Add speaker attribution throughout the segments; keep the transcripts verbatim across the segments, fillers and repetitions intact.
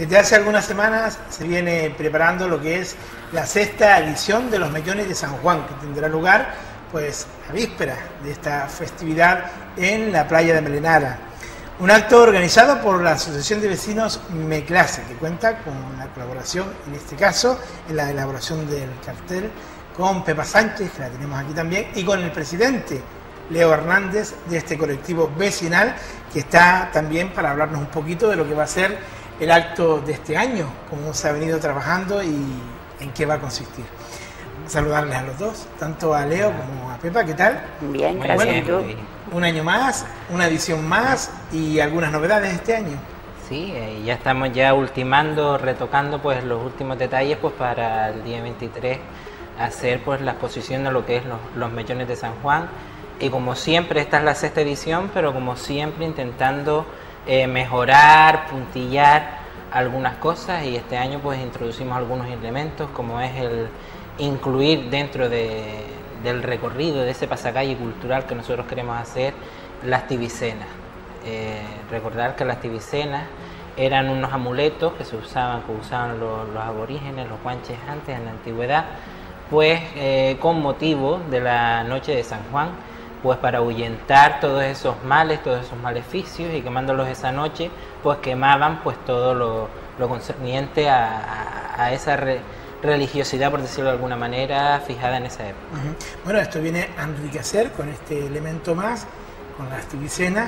Speaker 1: Desde hace algunas semanas se viene preparando lo que es la sexta edición de los Mellones de San Juan, que tendrá lugar pues a víspera de esta festividad en la playa de Melenara. Un acto organizado por la Asociación de Vecinos Meclase, que cuenta con la colaboración, en este caso, en la elaboración del cartel, con Pepa Sánchez, que la tenemos aquí también, y con el presidente Leo Hernández de este colectivo vecinal, que está también para hablarnos un poquito de lo que va a ser el acto de este año, cómo se ha venido trabajando y en qué va a consistir. Saludarles a los dos, tanto a Leo como a Pepa, ¿qué tal?
Speaker 2: Bien, gracias.
Speaker 1: Bueno, un año más, una edición más y algunas novedades este año.
Speaker 3: Sí, eh, ya estamos ya ultimando, retocando pues los últimos detalles pues para el día veintitrés hacer pues la exposición de lo que es los, los Mellones de San Juan. Y como siempre, esta es la sexta edición, pero como siempre intentando eh, mejorar, puntillar algunas cosas, y este año pues introducimos algunos elementos como es el incluir dentro de, del recorrido de ese pasacalle cultural que nosotros queremos hacer las tibicenas. Eh, recordar que las tibicenas eran unos amuletos que se usaban, que usaban los, los aborígenes, los guanches antes en la antigüedad, pues eh, con motivo de la noche de San Juan, pues para ahuyentar todos esos males, todos esos maleficios, y quemándolos esa noche, pues quemaban pues todo lo, lo concerniente a, a, a esa re, religiosidad, por decirlo de alguna manera, fijada en esa época.
Speaker 1: Uh-huh. Bueno, esto viene a enriquecer con este elemento más, con las tibicenas,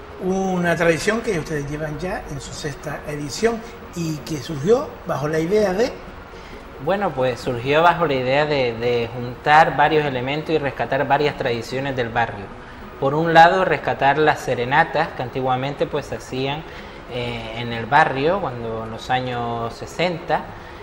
Speaker 1: una tradición que ustedes llevan ya en su sexta edición y que surgió bajo la idea de...
Speaker 3: Bueno, pues surgió bajo la idea de, de juntar varios elementos y rescatar varias tradiciones del barrio. Por un lado, rescatar las serenatas que antiguamente pues se hacían eh, en el barrio, cuando en los años sesenta,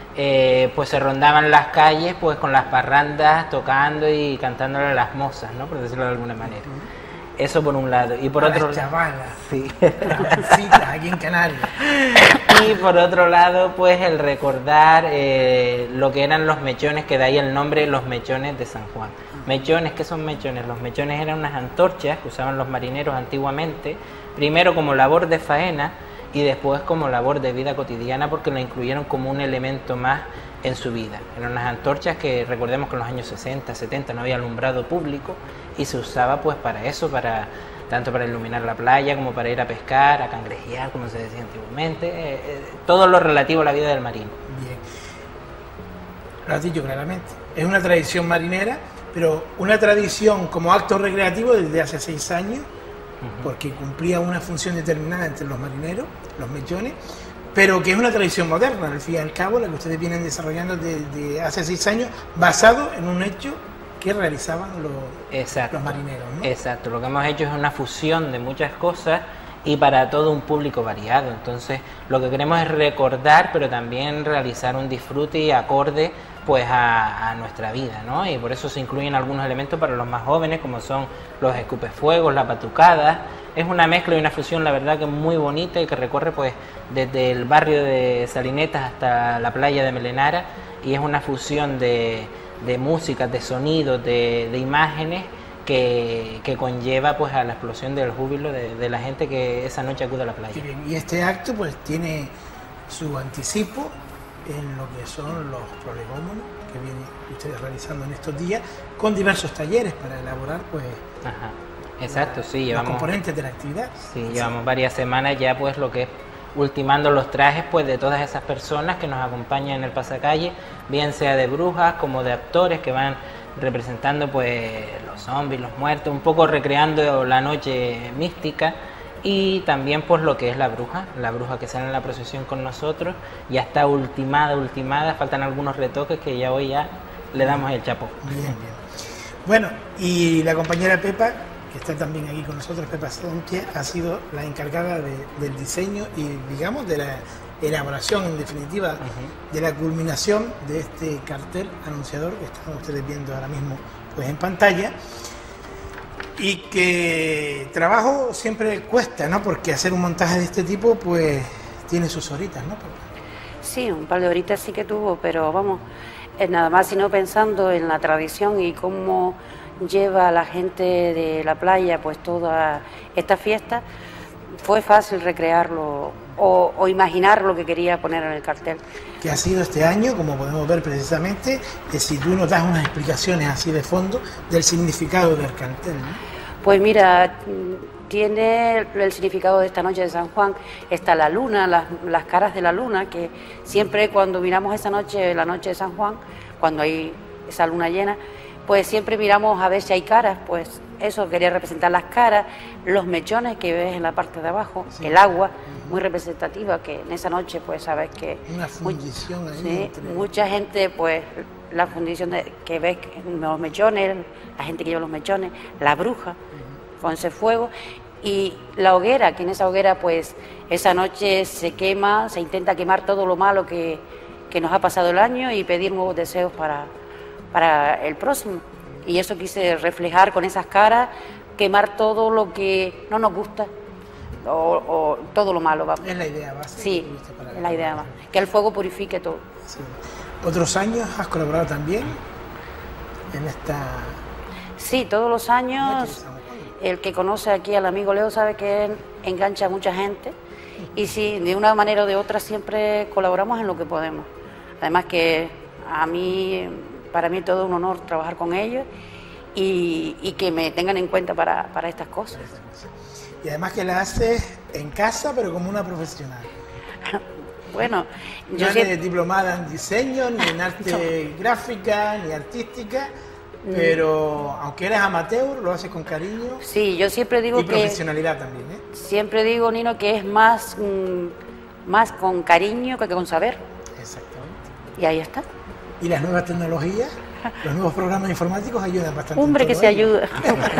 Speaker 3: eh, pues se rondaban las calles pues con las parrandas tocando y cantándole a las mozas, ¿no? Por decirlo de alguna manera. Eso por un lado. Y por
Speaker 1: a
Speaker 3: otro
Speaker 1: las chavalas,
Speaker 3: sí.
Speaker 1: las citas aquí en Canarias.
Speaker 3: Y por otro lado, pues el recordar eh, lo que eran los mechones, que de ahí el nombre, los Mellones de San Juan. Mechones, ¿qué son mechones? Los mechones eran unas antorchas que usaban los marineros antiguamente, primero como labor de faena y después como labor de vida cotidiana, porque lo incluyeron como un elemento más en su vida. Eran unas antorchas que recordemos que en los años sesenta, setenta no había alumbrado público y se usaba pues para eso, para tanto para iluminar la playa como para ir a pescar, a cangrejear, como se decía antiguamente, eh, eh, todo lo relativo a la vida del marino.
Speaker 1: Bien, lo has dicho claramente, es una tradición marinera, pero una tradición como acto recreativo desde hace seis años, uh-huh. porque cumplía una función determinada entre los marineros, los mechones, pero que es una tradición moderna, al fin y al cabo, la que ustedes vienen desarrollando desde hace seis años, basado en un hecho que realizaban los, los marineros, ¿no?
Speaker 3: Exacto, lo que hemos hecho es una fusión de muchas cosas y para todo un público variado. Entonces, lo que queremos es recordar, pero también realizar un disfrute y acorde pues a, a nuestra vida, ¿no? Y por eso se incluyen algunos elementos para los más jóvenes, como son los escupefuegos, la batucada. Es una mezcla y una fusión, la verdad, que es muy bonita y que recorre pues desde el barrio de Salinetas hasta la playa de Melenara, y es una fusión de, de músicas, de sonidos, de, de imágenes que, que conlleva pues a la explosión del júbilo de, de la gente que esa noche acude a la playa.
Speaker 1: Y este acto pues tiene su anticipo en lo que son los prolegómenos que vienen ustedes realizando en estos días, con diversos talleres para elaborar pues
Speaker 3: Ajá. Exacto, sí, llevamos
Speaker 1: los componentes de la actividad.
Speaker 3: Sí, sí, llevamos varias semanas ya pues lo que es ultimando los trajes pues de todas esas personas que nos acompañan en el pasacalle, bien sea de brujas como de actores que van representando pues los zombies, los muertos, un poco recreando la noche mística, y también pues lo que es la bruja, la bruja que sale en la procesión con nosotros, ya está ultimada, ultimada, faltan algunos retoques que ya hoy ya le damos el chapó.
Speaker 1: Bien, bien. Bueno, y la compañera Pepa, que está también aquí con nosotros, Pepa Sánchez, ha sido la encargada de, del diseño y, digamos, de la elaboración, en definitiva, uh-huh. de la culminación de este cartel anunciador que están ustedes viendo ahora mismo pues en pantalla, y que trabajo siempre cuesta, ¿no? Porque hacer un montaje de este tipo pues tiene sus horitas, ¿no?
Speaker 2: Sí, un par de horitas sí que tuvo, pero vamos, nada más sino pensando en la tradición y cómo lleva a la gente de la playa pues toda esta fiesta, fue fácil recrearlo o, o imaginar lo que quería poner en el cartel.
Speaker 1: ¿Qué ha sido este año? Como podemos ver precisamente, que si tú nos das unas explicaciones así de fondo del significado del cartel, ¿no?
Speaker 2: Pues mira, tiene el significado de esta noche de San Juan, está la luna, las, las caras de la luna, que siempre cuando miramos esa noche, la noche de San Juan, cuando hay esa luna llena, pues siempre miramos a ver si hay caras, pues eso quería representar las caras, los mechones que ves en la parte de abajo, sí, el agua, muy representativa, que en esa noche pues sabes que...
Speaker 1: Una fundición
Speaker 2: muy,
Speaker 1: ahí.
Speaker 2: Sí,
Speaker 1: entre...
Speaker 2: mucha gente pues la fundición de, que ves los mechones, la gente que lleva los mechones, la bruja, uh-huh, con ese fuego, y la hoguera, que en esa hoguera pues esa noche se quema, se intenta quemar todo lo malo que, que nos ha pasado el año y pedir nuevos deseos para, para el próximo. Y eso quise reflejar con esas caras, quemar todo lo que no nos gusta, o, o todo lo malo. Vamos.
Speaker 1: Es la idea base.
Speaker 2: Sí, para es la idea más, que el fuego purifique todo.
Speaker 1: Sí. ¿Otros años has colaborado también en esta...?
Speaker 2: Sí, todos los años, el que conoce aquí al amigo Leo sabe que él engancha a mucha gente, y sí, de una manera o de otra siempre colaboramos en lo que podemos. Además que a mí... Para mí es todo un honor trabajar con ellos y, y que me tengan en cuenta para, para estas cosas.
Speaker 1: Y además que la haces en casa, pero como una profesional.
Speaker 2: Bueno,
Speaker 1: no
Speaker 2: yo
Speaker 1: eres
Speaker 2: siempre...
Speaker 1: diplomada en diseño, ni en arte no. gráfica, ni artística, pero mm. aunque eres amateur, lo haces con cariño.
Speaker 2: Sí, yo siempre digo
Speaker 1: y
Speaker 2: que...
Speaker 1: Y profesionalidad también, ¿eh?
Speaker 2: Siempre digo, Nino, que es más, mm, más con cariño que con saber.
Speaker 1: Exactamente.
Speaker 2: Y ahí está.
Speaker 1: Y las nuevas tecnologías, los nuevos programas informáticos ayudan bastante.
Speaker 2: Hombre, que se ayuda.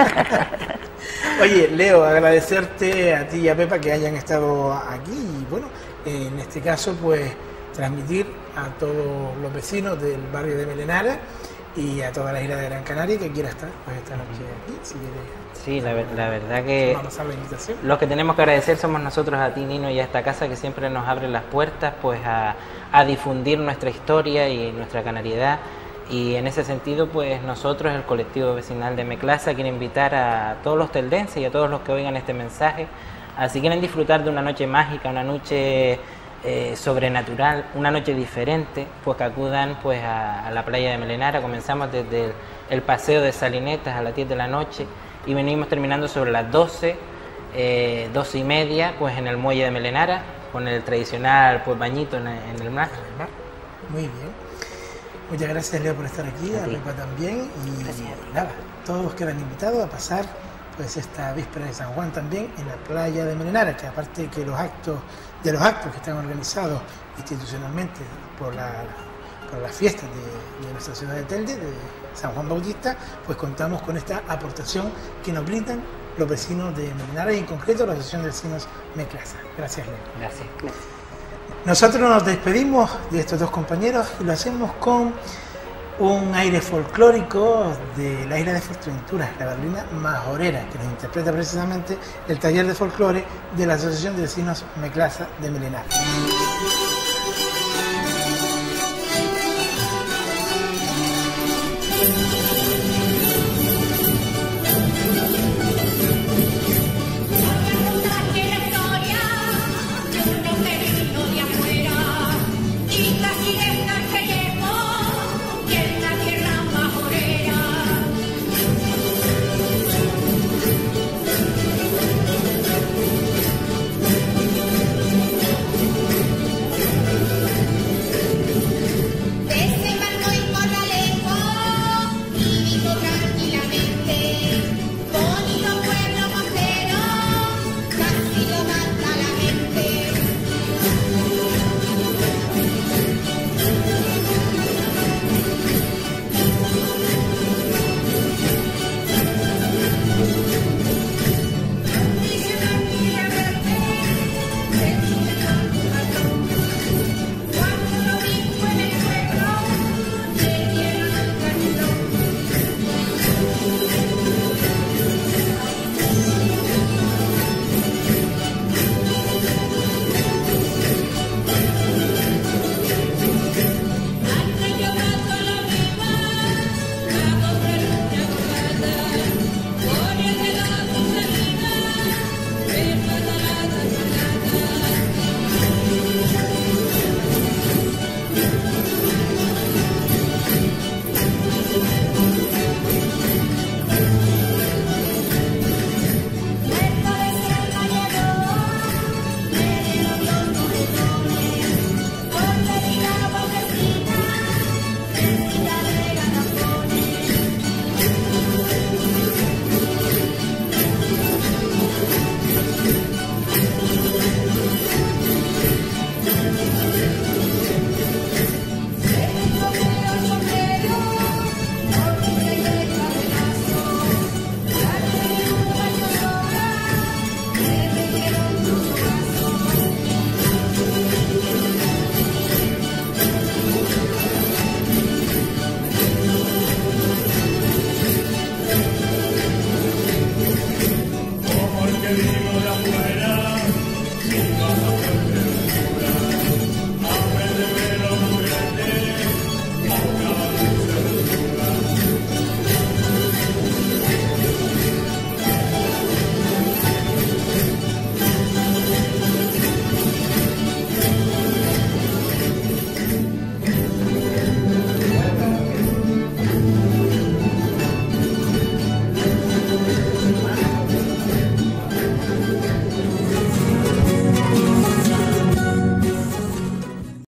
Speaker 1: Oye, Leo, agradecerte a ti y a Pepa que hayan estado aquí y bueno, en este caso pues transmitir a todos los vecinos del barrio de Melenara y a toda la isla de Gran Canaria que quiera estar pues esta noche aquí, si quiere.
Speaker 3: Sí, la, la verdad que
Speaker 1: vamos a la invitación.
Speaker 3: Los que tenemos que agradecer somos nosotros a ti, Nino, y a esta casa que siempre nos abre las puertas pues a, a difundir nuestra historia y nuestra canariedad. Y en ese sentido, pues nosotros, el colectivo vecinal de Meclasa, quiere invitar a todos los teldenses y a todos los que oigan este mensaje a si quieren disfrutar de una noche mágica, una noche eh, sobrenatural, una noche diferente, pues que acudan pues a, a la playa de Melenara. Comenzamos desde el, el paseo de Salinetas a las diez de la noche y venimos terminando sobre las doce, eh, doce y media, pues en el muelle de Melenara, con el tradicional pues bañito en el, en el mar.
Speaker 1: Muy bien. Muchas gracias, Leo, por estar aquí, a, a Pepa también, y gracias. Nada, todos quedan invitados a pasar pues esta víspera de San Juan también en la playa de Melenara, que aparte que los actos, de los actos que están organizados institucionalmente por la por las fiestas de, de nuestra ciudad de Telde, de San Juan Bautista, pues contamos con esta aportación que nos brindan los vecinos de Melenara y en concreto la Asociación de Vecinos Meclasa. Gracias, Leo.
Speaker 3: Gracias.
Speaker 1: Nosotros nos despedimos de estos dos compañeros y lo hacemos con un aire folclórico de la isla de Fuerteventura, la barrina majorera, que nos interpreta precisamente el taller de folclore de la Asociación de Vecinos Meclasa de Melenara.